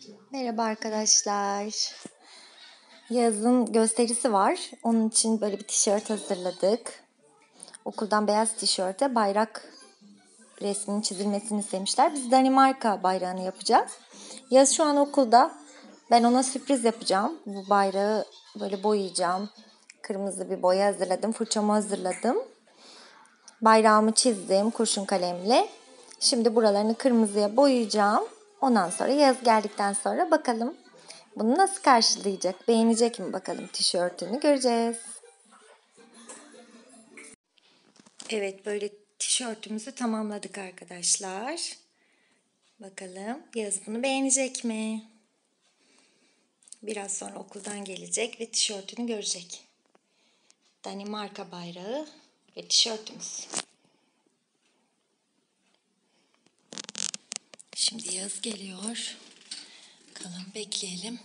Merhaba arkadaşlar. Yazın gösterisi var. Onun için böyle bir tişört hazırladık. Okuldan beyaz tişörte bayrak resminin çizilmesini istemişler. Biz Danimarka bayrağını yapacağız. Yaz şu an okulda. Ben ona sürpriz yapacağım. Bu bayrağı böyle boyayacağım. Kırmızı bir boya hazırladım. Fırçamı hazırladım. Bayrağımı çizdim kurşun kalemle. Şimdi buralarını kırmızıya boyayacağım. Ondan sonra yaz geldikten sonra bakalım bunu nasıl karşılayacak? Beğenecek mi bakalım tişörtünü göreceğiz. Evet, böyle tişörtümüzü tamamladık arkadaşlar. Bakalım Yağız bunu beğenecek mi? Biraz sonra okuldan gelecek ve tişörtünü görecek. Danimarka bayrağı ve tişörtümüz. Şimdi Yağız geliyor. Bakalım, bekleyelim.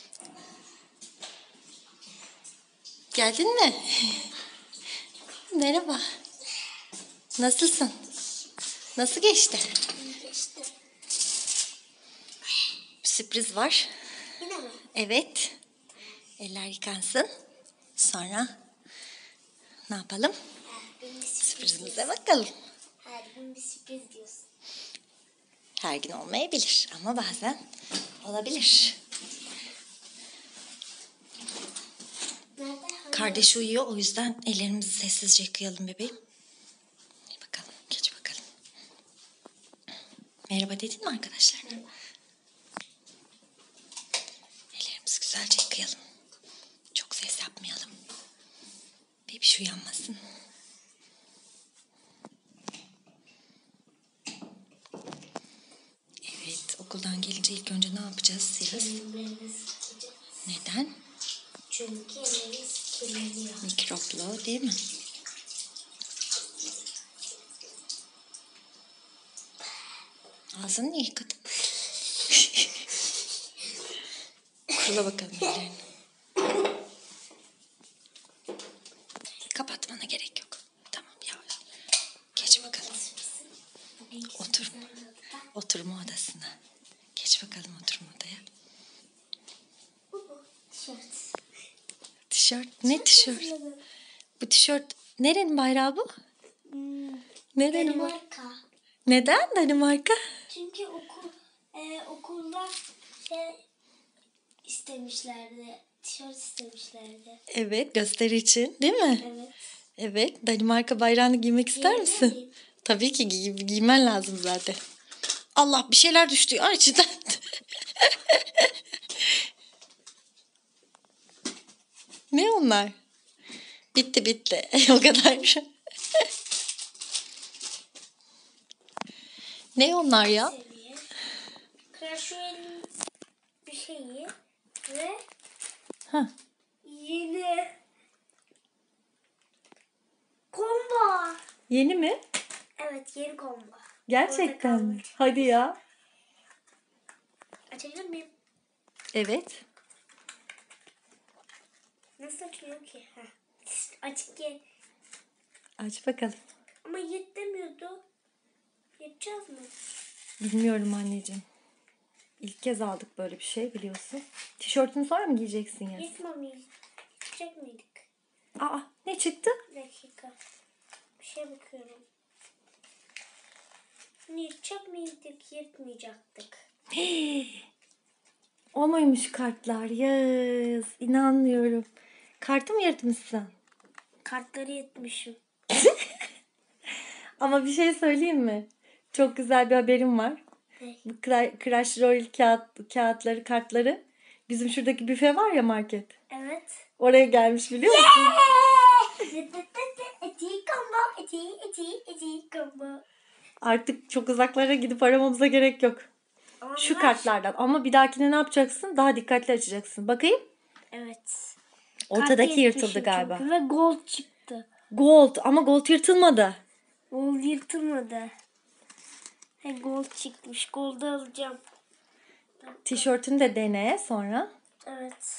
Geldin mi? Merhaba. Nasılsın? Nasıl geçti? Geçti. Bir sürpriz var. Yine mi? Evet. Eller yıkansın. Sonra ne yapalım? Her gün bir sürpriz Sürprizimize diyorsun. bakalım. Her gün bir sürpriz diyorsun. Her gün olmayabilir ama bazen olabilir. Nerede? Kardeş uyuyor, o yüzden ellerimizi sessizce yıkayalım bebeğim. Hadi bakalım, geç bakalım. Merhaba dedin mi arkadaşlarına? Merhaba. Ellerimizi güzelce yıkayalım. Çok ses yapmayalım. Bebiş uyanmasın. Evet, okuldan gelince ilk önce ne yapacağız Yağız? Ellerimiz sıkacağız. Neden? Çünkü ellerimiz kirleniyor. Mikroplu değil mi? Ağzını niye yıkadın? Kurula bakalım ellerini. Kapatmana gerek yok. Tamam ya. Geç bakalım. Oturma. Oturma odasına. Geç bakalım oturma odaya. Bu tişört. Tişört. Ne tişört? Bu tişört nerenin bayrağı bu? Nerenin bayrağı? Danimarka. Neden Danimarka? Çünkü okulda şey istemişlerdi. Tişört istemişlerdi. Evet, gösteri için değil mi? Evet. Evet, Danimarka bayrağını giymek ister Giyebilir misin? miyim? Tabii ki giymen lazım zaten. Allah, bir şeyler düştü ya içinden. Ne onlar? Bitti. O kadar. Ne onlar ya? Seviye. Crushwell'in bir şeyi ve Hah. yeni combo. Yeni mi? Evet, yeni combo. Gerçekten Orada mi? kalmış. Hadi ya. Açabilir miyim? Evet. Nasıl açılıyor ki? Heh. Açık ye. Aç bakalım. Ama yet demiyordu. Yapacağız mı? Bilmiyorum anneciğim. İlk kez aldık böyle bir şey, biliyorsun. Tişörtünü sonra mı giyeceksin ya? Yetmem miyiz? Yapacak mıydık? Aa, ne çıktı? Bir dakika. Bir şey bakıyorum. Yırtacak mıydık? Yırtmayacaktık. O muymuş kartlar? Yaz. İnanmıyorum. Kartı mı yırtmışsın? Kartları yırtmışım. Ama bir şey söyleyeyim mi? Çok güzel bir haberim var. Ne? Bu Crash Royale kağıtları, kartları. Bizim şuradaki büfe var ya, market. Evet. Oraya gelmiş, biliyor musun? Eti combo. Eti combo. Artık çok uzaklara gidip aramamıza gerek yok. Ama Şu bunlar- kartlardan. Ama bir dahakine ne yapacaksın? Daha dikkatli açacaksın. Bakayım. Evet. Ortadaki Kartı yırtıldı yırtmışım galiba. çünkü ve gold çıktı. Gold. Ama gold yırtılmadı. Gold yırtılmadı. Gold çıkmış. Gold'u alacağım. Tişörtünü de dene sonra. Evet.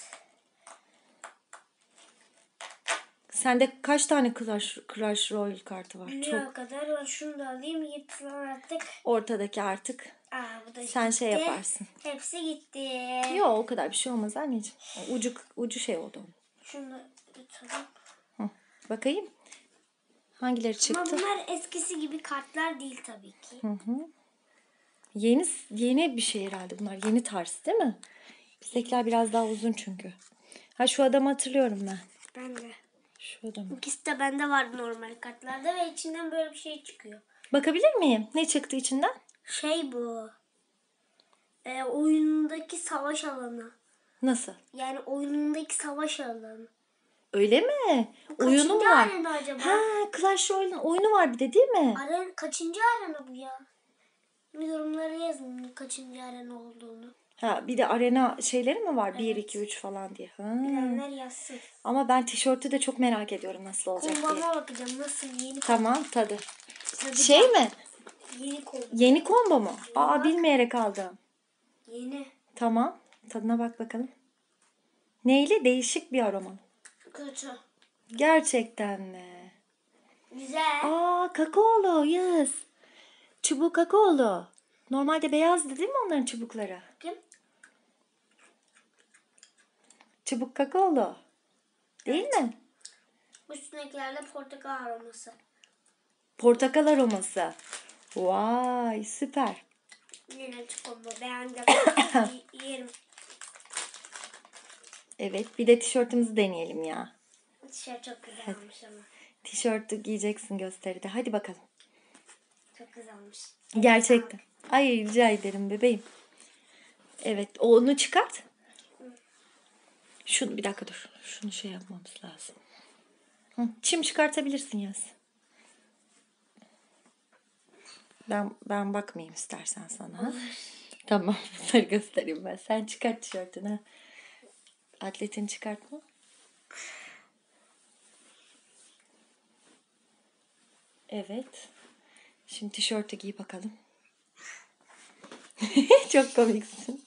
Sende kaç tane Crash Royale kartı var? Ne Çok. kadar var? Şunu da alayım. Yırtılan artık. Ortadaki artık Bu da Sen gitti. şey yaparsın. Hepsi gitti. Yok o kadar bir şey olmaz anneciğim. Ucu şey oldu onun. Şunu tutalım. Hı. Bakayım. Hangileri Ama çıktı? bunlar eskisi gibi kartlar değil tabii ki. Yeni bir şey herhalde bunlar. Yeni tarz değil mi? Bizdekiler biraz daha uzun çünkü. Ha şu adamı hatırlıyorum ben. Ben de. Şu adamı. İkisi de bende vardı normal kartlarda ve içinden böyle bir şey çıkıyor. Bakabilir miyim? Ne çıktı içinden? Şey bu. Oyunundaki savaş alanı. Nasıl? Yani oyunundaki savaş alanı. Öyle mi? Oyunu mu Kaçıncı var? arena acaba? Ha, Clash Royale'ın oyunu var bir de değil mi? Kaçıncı arena bu ya? Bir yorumlara yazın kaçıncı arena olduğunu. Ha, bir de arena şeyleri mi var? 1, 2, 3 falan diye. Ha. Bilenler yazsın. Ama ben tişörtü de çok merak ediyorum nasıl olacak diye. Kombama bakacağım nasıl yeni Tamam tadı. Tadı Şey bak. mi? Yeni kombo. Yeni combo mu? Aa Bak. bilmeyerek aldım. Yeni. Tamam. Tadına bak bakalım. Neyli? Değişik bir aromalı. Kötü. Gerçekten mi? Güzel. Aa kakaolu. Yes. Çubuk kakaolu. Normalde beyazdı değil mi onların çubukları? Kim? Çubuk kakaolu. Değil mi? Üstündekilerde portakal aroması. Portakal aroması. Vay süper. Yine kombo beğendim. Yerim. Evet bir de tişörtümüzü deneyelim ya. Tişört çok güzel olmuş ama. Tişörtü giyeceksin gösteride. Hadi bakalım. Çok güzel olmuş. Gerçekten. Ay rica ederim bebeğim. Evet onu çıkart. Şunu bir dakika dur. Şunu şey yapmamız lazım. Çim çıkartabilirsin Yaz. Ben bakmayayım istersen sana. Ha? Tamam bunları göstereyim ben. Sen çıkart tişörtünü. Atletini çıkartma. Evet. Şimdi tişörtü giy bakalım. Çok komiksin.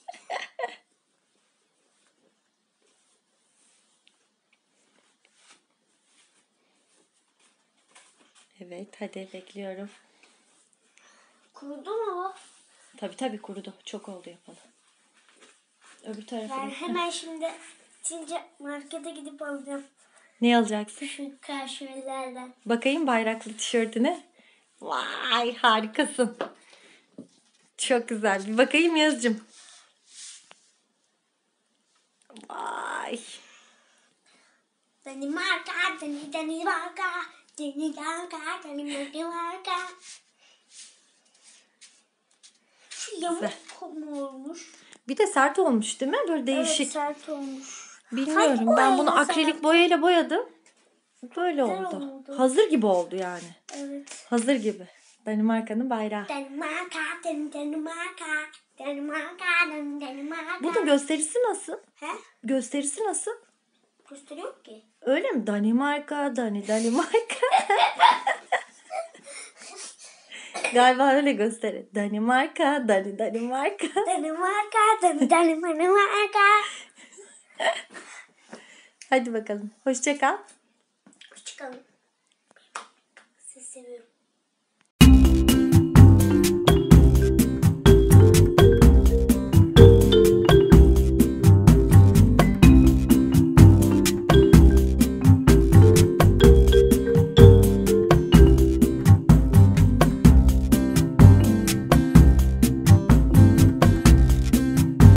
Evet hadi bekliyorum. Kurudu mu bu? Tabii kurudu. Çok oldu yapalı. Öbür tarafı. Ben hemen şimdi markete gidip alacağım. Ne alacaksın? Şu karşılardan. Bakayım bayraklı tişörtüne. Vay harikasın. Çok güzel. Bir bakayım Yazcığım. Vay. Danimarka, Danimarka, Danimarka. Şu yamuk mu olmuş? Bir de sert olmuş değil mi? Böyle değişik. Evet sert olmuş. Bilmiyorum. Hangi Ben bunu boyayla akrilik sert? boyayla boyadım. Böyle Güzel oldu. oldu. Hazır gibi oldu yani. Evet. Hazır gibi. Danimarka'nın bayrağı. Danimarka, Danimarka, Danimarka, Danimarka. Bunun gösterisi nasıl? He? Gösterisi nasıl? Gösteriyor ki. Öyle mi? Danimarka, Danimarka. Galiba öyle gösterir. Danimarka, Danimarka. Danimarka, Danimarka. Hadi bakalım. Hoşça kal. Hoşçakalın.